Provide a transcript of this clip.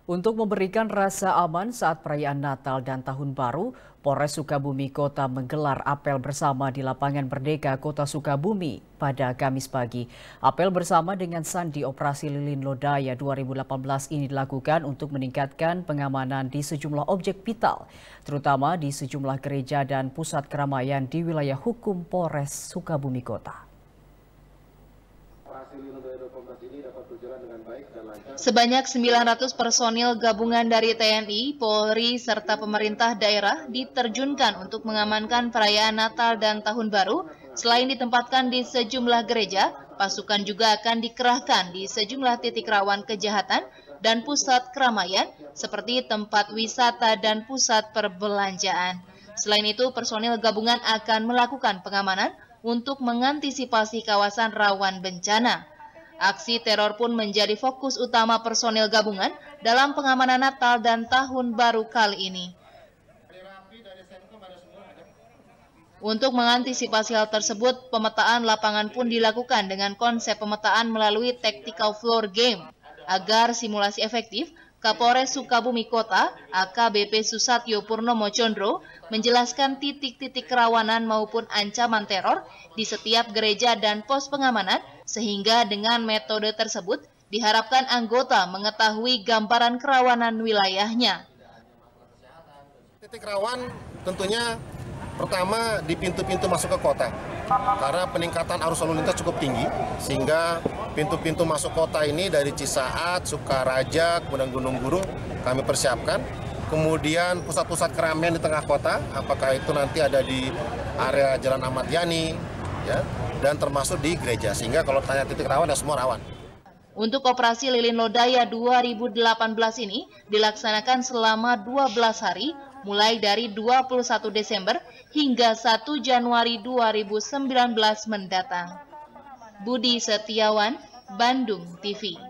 Untuk memberikan rasa aman saat perayaan Natal dan Tahun Baru, Polres Sukabumi Kota menggelar apel bersama di Lapangan Merdeka Kota Sukabumi pada Kamis pagi. Apel bersama dengan Sandi Operasi Lilin Lodaya 2018 ini dilakukan untuk meningkatkan pengamanan di sejumlah objek vital, terutama di sejumlah gereja dan pusat keramaian di wilayah hukum Polres Sukabumi Kota. Sebanyak 900 personil gabungan dari TNI, Polri, serta pemerintah daerah diterjunkan untuk mengamankan perayaan Natal dan Tahun Baru. Selain ditempatkan di sejumlah gereja, pasukan juga akan dikerahkan di sejumlah titik rawan kejahatan dan pusat keramaian seperti tempat wisata dan pusat perbelanjaan. Selain itu, personil gabungan akan melakukan pengamanan untuk mengantisipasi kawasan rawan bencana. Aksi teror pun menjadi fokus utama personil gabungan dalam pengamanan Natal dan Tahun Baru kali ini. Untuk mengantisipasi hal tersebut, pemetaan lapangan pun dilakukan dengan konsep pemetaan melalui tactical floor game. Agar simulasi efektif, Kapolres Sukabumi Kota, AKBP Susatyo Purnomo Condro, menjelaskan titik-titik kerawanan maupun ancaman teror di setiap gereja dan pos pengamanan, sehingga dengan metode tersebut diharapkan anggota mengetahui gambaran kerawanan wilayahnya. Titik rawan tentunya pertama di pintu-pintu masuk ke kota, karena peningkatan arus lalu lintas cukup tinggi, sehingga pintu-pintu masuk kota ini dari Cisaat, Sukaraja, kemudian Gunung Gurung kami persiapkan. Kemudian pusat-pusat keramaian di tengah kota, apakah itu nanti ada di area Jalan Ahmad Yani, ya, dan termasuk di gereja, sehingga kalau tanya titik rawan ya semua rawan. Untuk operasi Lilin Lodaya 2018 ini dilaksanakan selama 12 hari, mulai dari 21 Desember hingga 1 Januari 2019 mendatang. Budi Setiawan, Bandung TV.